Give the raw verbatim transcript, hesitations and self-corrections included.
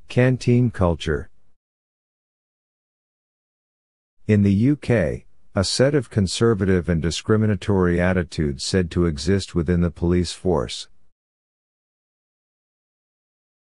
Canteen culture. In the U K, a set of conservative and discriminatory attitudes said to exist within the police force,